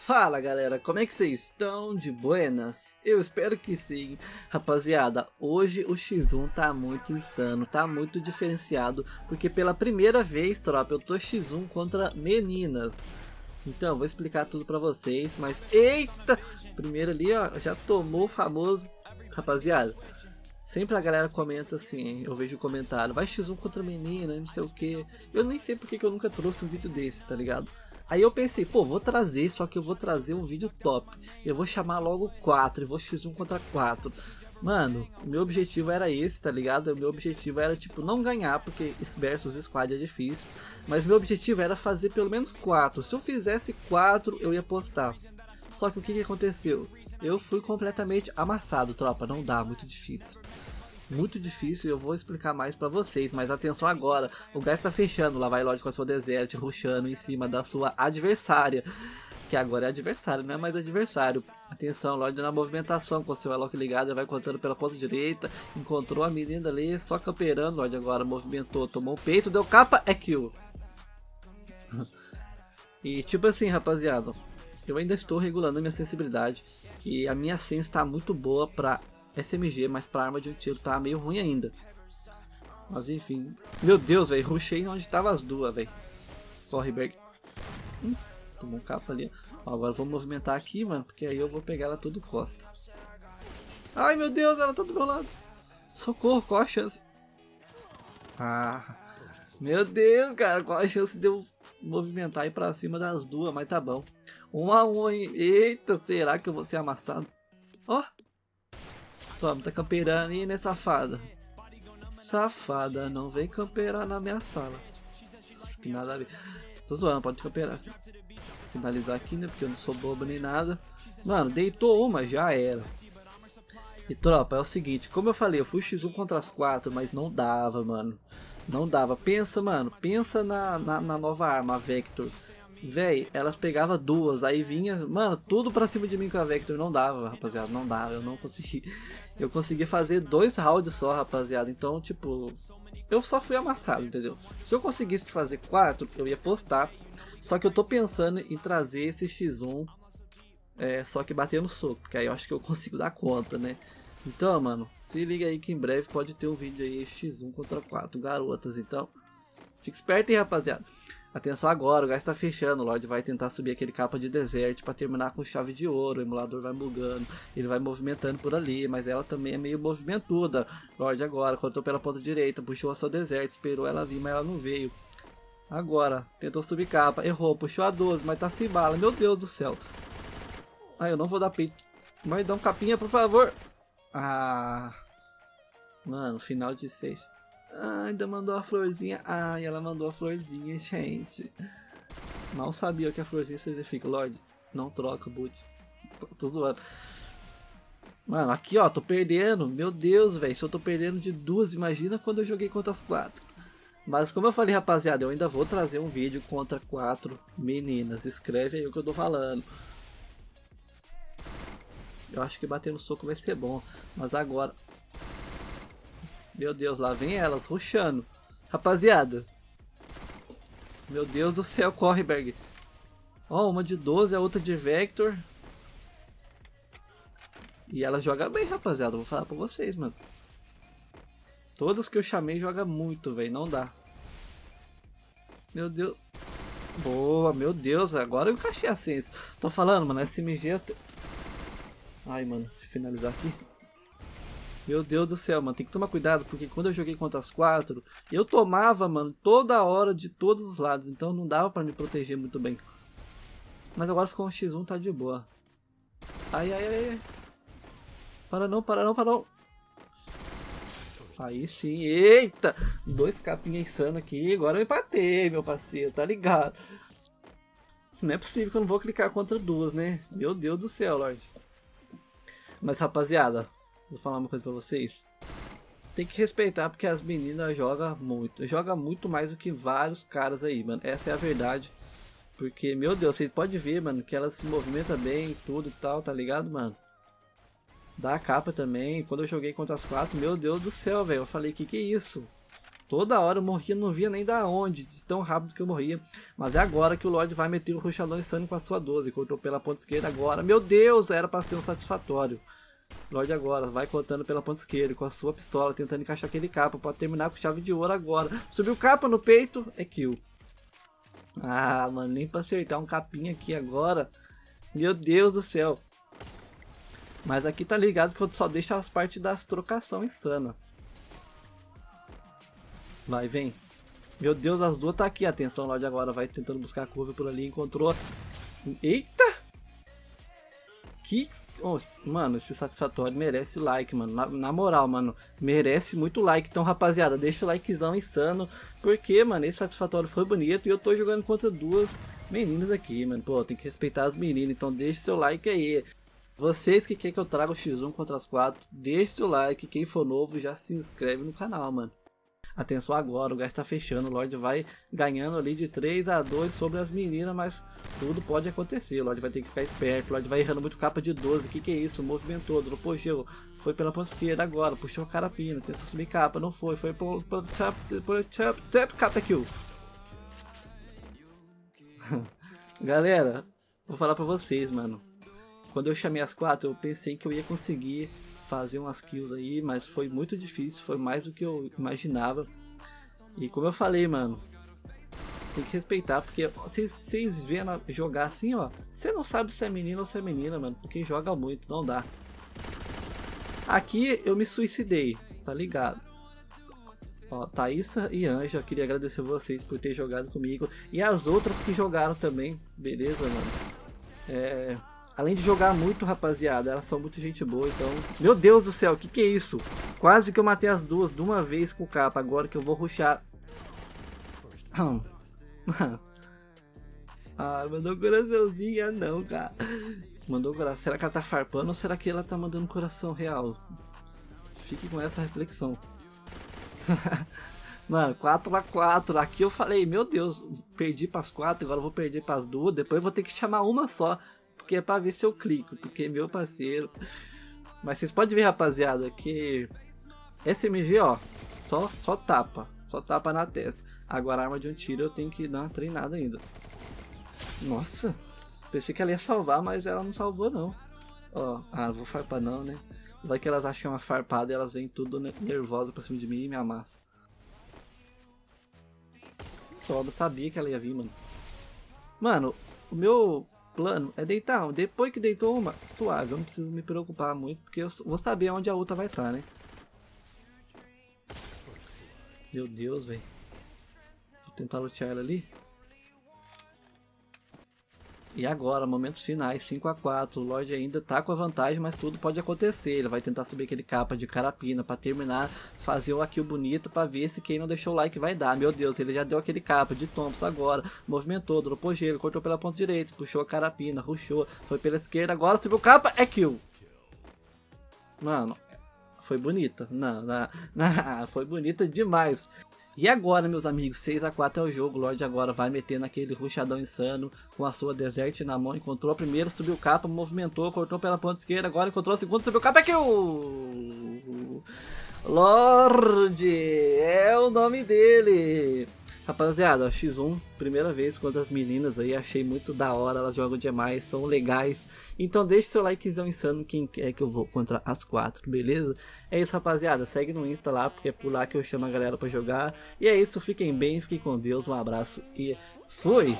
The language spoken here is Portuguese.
Fala galera, como é que vocês estão? De buenas? Eu espero que sim. Rapaziada, hoje o X1 tá muito insano, tá muito diferenciado, porque pela primeira vez, tropa, eu tô X1 contra meninas. Então, vou explicar tudo pra vocês, mas eita! Primeiro ali, ó, já tomou o famoso. Rapaziada, sempre a galera comenta assim, eu vejo o comentário, vai X1 contra menina, não sei o que. Eu nem sei porque que eu nunca trouxe um vídeo desse, tá ligado? Aí eu pensei, pô, vou trazer, só que eu vou trazer um vídeo top. Eu vou chamar logo 4 e vou X1 contra 4. Mano, o meu objetivo era esse, tá ligado? O meu objetivo era, tipo, não ganhar, porque esse versus squad é difícil. Mas meu objetivo era fazer pelo menos 4. Se eu fizesse 4, eu ia postar. Só que o que aconteceu? Eu fui completamente amassado, tropa. Não dá, muito difícil. Muito difícil e eu vou explicar mais pra vocês, mas atenção agora, o gás tá fechando, lá vai Lorde com a sua Desert, rushando em cima da sua adversária, que agora é adversário, não é mais adversário. Atenção, Lorde na movimentação, com o seu Alok ligado, vai contando pela ponta direita, encontrou a menina ali, só camperando, Lorde agora movimentou, tomou o peito, deu capa, é kill. E tipo assim, rapaziada, eu ainda estou regulando a minha sensibilidade, e a minha sense tá muito boa pra SMG, mas pra arma de um tiro tá meio ruim ainda. Mas enfim. Meu Deus, velho. Rushei onde tava as duas, velho. Corre, Berg. Tomou um capa ali. Ó, agora eu vou movimentar aqui, mano. Porque aí eu vou pegar ela todo costa. Ai, meu Deus, ela tá do meu lado. Socorro, qual a chance? Ah. Meu Deus, cara. Qual a chance de eu movimentar e ir pra cima das duas? Mas tá bom. 1 a 1, hein? Eita, será que eu vou ser amassado? Ó. Toma, tá camperando aí, né, safada? Safada, não vem camperar na minha sala. Nossa, que nada a ver. Tô zoando, pode camperar assim. Finalizar aqui, né, porque eu não sou bobo nem nada. Mano, deitou uma, já era. E tropa, é o seguinte, como eu falei, eu fui X1 contra as 4, mas não dava, mano. Não dava. Pensa, mano, pensa na nova arma, a Vector. Véi, elas pegavam duas, aí vinha, mano, tudo pra cima de mim com a Vector, não dava, rapaziada, não dava, eu não consegui. Eu consegui fazer 2 rounds só, rapaziada, então, tipo, eu só fui amassado, entendeu? Se eu conseguisse fazer 4, eu ia postar, só que eu tô pensando em trazer esse X1, só que batendo soco, porque aí eu acho que eu consigo dar conta, né? Então, mano, se liga aí que em breve pode ter um vídeo aí X1 contra 4 garotas, então, fica esperto aí, rapaziada. Atenção agora, o gás tá fechando, o Lorde vai tentar subir aquele capa de desert para terminar com chave de ouro, o emulador vai bugando, ele vai movimentando por ali, mas ela também é meio movimentuda. Lorde agora, cortou pela ponta direita, puxou a sua desert, esperou ela vir, mas ela não veio. Agora, tentou subir capa, errou, puxou a 12, mas tá sem bala, meu Deus do céu. Ah, eu não vou dar peito, mas dá um capinha por favor. Ah, mano, final de 6. Ah, ainda mandou a florzinha. Ai, ela mandou a florzinha, gente. Não sabia o que a florzinha significa, Lorde. Não troca, boot. Tô zoando. Mano, aqui ó, tô perdendo. Meu Deus, velho. Se eu tô perdendo de 2, imagina quando eu joguei contra as 4. Mas como eu falei, rapaziada, eu ainda vou trazer um vídeo contra 4 meninas. Escreve aí o que eu tô falando. Eu acho que bater no soco vai ser bom. Mas agora... Meu Deus, lá vem elas, rushando. Rapaziada. Meu Deus do céu, corre, Berg. Ó, uma de 12, a outra de Vector. E ela joga bem, rapaziada. Vou falar pra vocês, mano. Todas que eu chamei joga muito, velho. Não dá. Meu Deus. Boa, meu Deus. Agora eu encaixei a ciência. Tô falando, mano. SMG... Ai, mano. Deixa eu finalizar aqui. Meu Deus do céu, mano, tem que tomar cuidado, porque quando eu joguei contra as 4, eu tomava, mano, toda hora de todos os lados, então não dava pra me proteger muito bem. Mas agora ficou um X1, tá de boa. Ai, ai, ai, ai. Para não, para não, para não. Aí sim, eita! 2 capinhas insano aqui, agora eu empatei, meu parceiro, tá ligado? Não é possível que eu não vou clicar contra 2, né? Meu Deus do céu, Lorde. Mas, rapaziada... Vou falar uma coisa pra vocês. Tem que respeitar porque as meninas jogam muito. Joga muito mais do que vários caras aí, mano. Essa é a verdade. Porque, meu Deus, vocês podem ver, mano, que ela se movimenta bem e tudo e tal, tá ligado, mano? Dá a capa também. Quando eu joguei contra as 4, meu Deus do céu, velho. Eu falei, que é isso? Toda hora eu morria, não via nem da onde, de tão rápido que eu morria. Mas é agora que o Lorde vai meter o rushadão insano com a sua 12. Cortou pela ponta esquerda agora. Meu Deus, era pra ser um satisfatório. Lorde agora, vai cortando pela ponta esquerda com a sua pistola, tentando encaixar aquele capa. Pode terminar com chave de ouro agora. Subiu capa no peito, é kill. Ah, mano, nem pra acertar um capinha aqui agora. Meu Deus do céu. Mas aqui tá ligado que eu só deixo as partes das trocação insana. Vai, vem. Meu Deus, as duas tá aqui. Atenção, Lorde agora vai tentando buscar a curva por ali. Encontrou. Eita! Que... Oh, mano, esse satisfatório merece like, mano. Na moral, mano. Merece muito like. Então, rapaziada, deixa o likezão insano. Porque, mano, esse satisfatório foi bonito. E eu tô jogando contra duas meninas aqui, mano. Pô, tem que respeitar as meninas. Então, deixa seu like aí. Vocês que querem que eu traga o X1 contra as 4, deixe seu like. Quem for novo, já se inscreve no canal, mano. Atenção agora, o gás tá fechando, o Lorde vai ganhando ali de 3-2 sobre as meninas, mas tudo pode acontecer, o Lorde vai ter que ficar esperto, o Lorde vai errando muito capa de 12, que é isso, movimentou, dropou gelo, foi pela ponta esquerda agora, puxou a carapina, tentou subir capa, não foi por capa kill. Galera, vou falar pra vocês, mano, quando eu chamei as 4, eu pensei que eu ia conseguir fazer umas kills aí, mas foi muito difícil, foi mais do que eu imaginava. E como eu falei, mano, tem que respeitar, porque vocês vendo jogar assim, ó, você não sabe se é menino ou se é menina, mano, porque joga muito, não dá. Aqui eu me suicidei, tá ligado? Ó, Thaísa e Anja, eu queria agradecer vocês por ter jogado comigo, e as outras que jogaram também, beleza, mano? Além de jogar muito, rapaziada, elas são muito gente boa, então... Meu Deus do céu, que é isso? Quase que eu matei as duas de uma vez com o capa, agora que eu vou rushar. Ah, mandou um coraçãozinho, não, cara. Mandou coração. Será que ela tá farpando ou será que ela tá mandando coração real? Fique com essa reflexão. Mano, 4x4. Aqui eu falei, meu Deus, perdi pras 4, agora eu vou perder pras duas, depois eu vou ter que chamar uma só. Porque é pra ver se eu clico, porque meu parceiro. Mas vocês podem ver, rapaziada, que SMG, ó, só tapa na testa. Agora a arma de um tiro eu tenho que dar uma treinada ainda. Nossa, pensei que ela ia salvar, mas ela não salvou não. Ó, não vou farpar não, né? Vai que elas acham uma farpada e elas vêm tudo nervosas pra cima de mim e me amassam. Eu sabia que ela ia vir, mano. Mano, o meu plano é deitar. Depois que deitou uma, suave, eu não preciso me preocupar muito, porque eu vou saber onde a outra vai estar, né? Meu Deus, velho. Vou tentar lutear ela ali. E agora, momentos finais, 5x4. O Lorde ainda tá com a vantagem, mas tudo pode acontecer. Ele vai tentar subir aquele capa de carapina pra terminar, fazer o kill bonito pra ver se quem não deixou o like vai dar. Meu Deus, ele já deu aquele capa de Thompson agora. Movimentou, dropou gelo, cortou pela ponta direita, puxou a carapina, rushou, foi pela esquerda, agora subiu o capa, é kill. Mano, foi bonita. Não, foi bonita demais. E agora, meus amigos, 6x4 é o jogo. O Lorde agora vai meter naquele rushadão insano com a sua Desert na mão. Encontrou a primeira, subiu o capa, movimentou, cortou pela ponta esquerda. Agora encontrou a segunda, subiu o capa. É kill! Lorde é o nome dele. Rapaziada, X1, primeira vez contra as meninas aí, achei muito da hora, elas jogam demais, são legais. Então deixe seu likezão insano quem quer que eu vou contra as 4, beleza? É isso, rapaziada, segue no Insta lá, porque é por lá que eu chamo a galera pra jogar. E é isso, fiquem bem, fiquem com Deus, um abraço e fui!